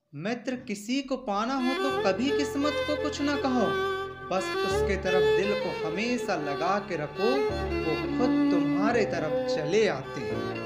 मित्र किसी को पाना हो तो कभी किस्मत को कुछ ना कहो, बस उसके तरफ दिल को हमेशा लगा के रखो, वो खुद तुम्हारे तरफ चले आते हैं।